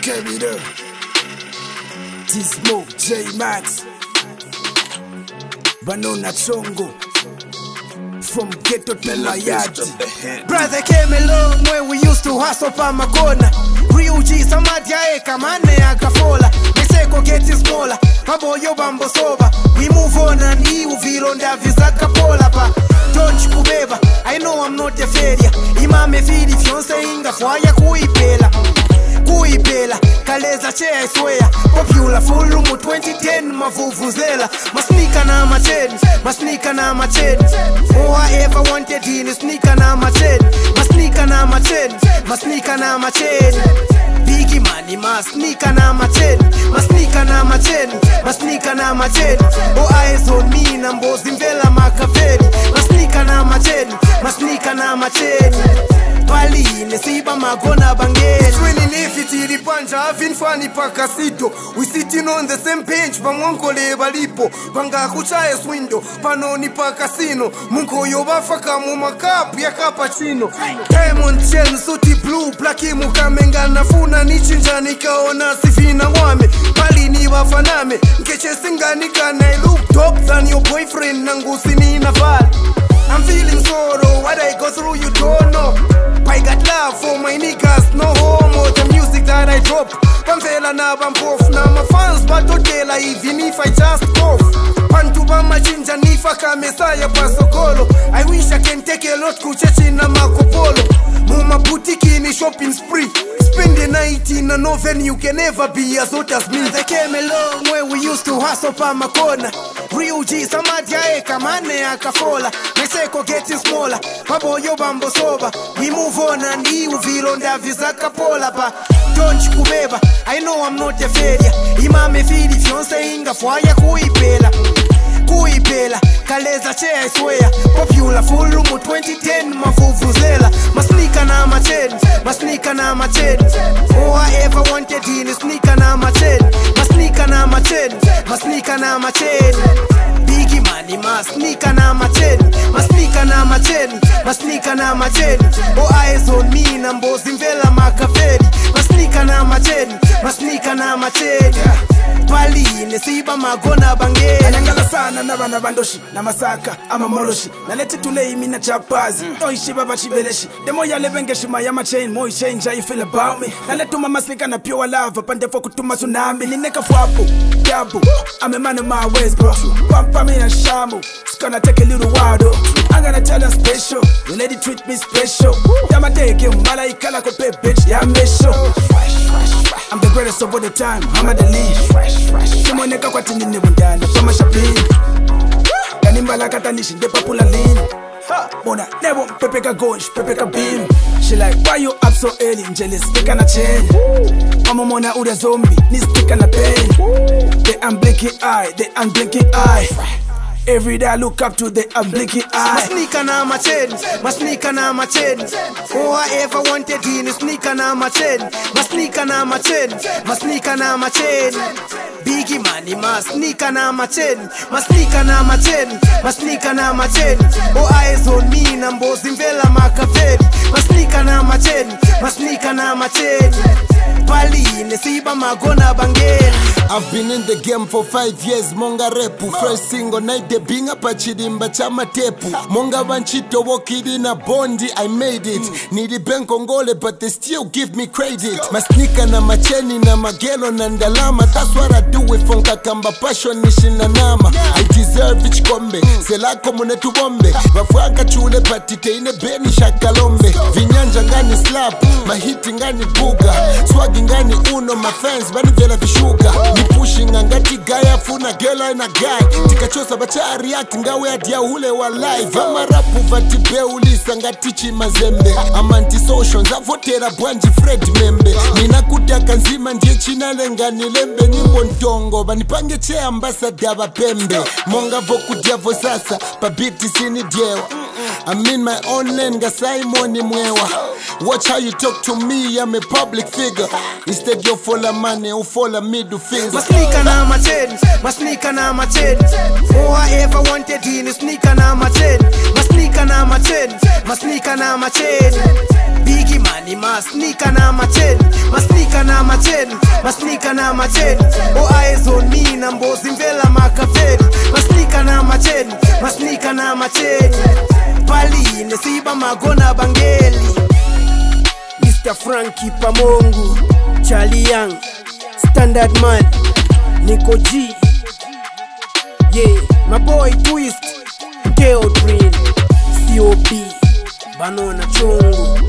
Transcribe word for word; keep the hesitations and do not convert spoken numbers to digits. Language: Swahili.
carry the Dizmo, Jemax, Banana Chongo, from ghetto to Mayadi. Brother came a long way, we used to hustle pa makona. Real G, samadi aeka mane akafola. Meseko getting smaller, maboyo bambo soba. We move on and he uvilonda vizaka pola pa. Don't kubeba, I know I'm not a failure. Imame fili fiance inga kwaya kuipela. Kuipela, kaleza che I swear. Popular full room twenty ten mavuvuzela. Masnika na macheni, masnika na macheni. All I ever wanted in is sneaker na macheni. Masnika na macheni, masnika na macheni. Biggie money, masnika na macheni. Masnika na macheni, masnika na macheni. All eyes on me, nambozi mbela makaveli. Masnika na macheni, masnika na macheni. Pali nesiba magona bangeli. Swinging if it is the punch, having funny pakasito. We sitting on the same bench, bangonkole balipo. Banga kucha es window, panoni pakasino. Munko yobafa kamu makapu ya cappuccino. Diamond chain, suti blue, blacki mukamenga nafuna nichinja nikaona sifina wame. Pali ni wafaname, nkeche singa nika na I look top than your boyfriend nangusi ni nafal. I'm feeling sorrow, what I go through you don't know. I got love for my niggas, no homo. The music that I drop, Pamfela na bampof. Now my fans batotela even if I just cough. Pantuba majinja nifa kamesaya pasokolo. I wish I can take a lot kuchechi na makopolo. Muma boutique in a shopping spree. Spend the night in a no venue, can never be as hot as me. They came a long way, we used to hustle pa makona. Real G, samadi aeka mane akafola. Meseko getting smaller, maboyo bambo soba. We move on and he uvilonda vizaka pola pa. Don't kubeba, I know I'm not a failure. Imame fili fiance inga fwaya kuipela. Kuipela, kaleza che I swear. Popular full room twenty ten mavuvuzela. Masnika na macheni, masnika na macheni. All I ever wanted in is sneaker na macheni. Masnika na macheni, masnika na macheni. Biggie money, masnika na macheni. Masnika na macheni, masnika na macheni. All eyes on me, nambozi mbela makaveli. Masnika na macheni, masnika na macheni. Pali nesiba magona bangeli. Anangala sana na bana bandoshi na masaka ama moloshi. Na leti tulei mina chapazi. Oishi baba chibeleshi. Demo ya lebengeshi mayama chain. Moi change how you feel about me. Na letu mama slika na pure love. Pande for kutuma tsunami. Nineka fwapo, yabu. I'm a man of my ways bro. Pampa me na shamu. It's gonna take a little while though. I'm gonna tell her special. You lady treat me special. Yama take you malaika la kope bitch. Yeah I'm sure. I'm the greatest of all the time. I'm at the lead. Simoneka kwa tindini wundana kama shopping. Kanimba la katanishi de papula lean. Mona never pepeka gosh, pepeka beam. She like why you up so early? Jealous, stick na chain. Mama mona uda zombie, ni stick na pain. The unblinking eye, the unblinking eye. Every day I look up to the unblinking eye. Masnika na macheni, masnika na macheni. All I ever wanted in is sneaker na macheni. Masnika na macheni, masnika na macheni. Biggie money, masnika na macheni. Masnika na macheni, masnika na macheni. All eyes on me, nambozi mbela makaveli. Masnika na macheni, masnika na macheni. Pali nesiba magona bangeli. I've been in the game for five years, monga repu. First single night, the binga pachidimba chama tepu. Monga banchito wokidi na bondi, I made it. Nidi benko ngole, but they still give me credit. Masnika na macheni na magelo na ndalama. That's what I do with fonka kamba passion nishina nama. I deserve each kombe, selako mune tubombe. Wafranka chule patite ine beni shakalombe. Vinyanja ngani slap, mahiti ngani buga. Swagi ngani uno, my fans bani vela vishuga. Ni pushing angati gaya funa gela na guy. Tikachosa bacha react ngawe adia ule wa live. Ama rapu vatibe ulisa ngati chimazembe. Ama anti-social zavotera bwanji Fred membe. Nina kutaka nzima ndiye china lenga nilembe. Nyimbo ntongo banipange che ambassador bapembe. Monga voku diavo sasa pabiti sini diewa. I'm in my own lane, ga Simon mwewa. Watch how you talk to me, I'm a public figure. Instead you follow money, you follow me do things. Masnika na macheni, masnika na macheni. All I ever wanted in is sneaker na macheni. Masnika na macheni, masnika na macheni. Biggie money. ni masnika na macheni, masnika na macheni, masnika na macheni. O eyes on me na mbozi mvela makaferi, masnika na macheni, masnika na macheni. Pali nesiba magona bangeli. Mister Frankie Pamongu, Charlie Young, Standard Man, Nico G. Yeah, my boy Twist, K O Green, C O P, Banana Chungu.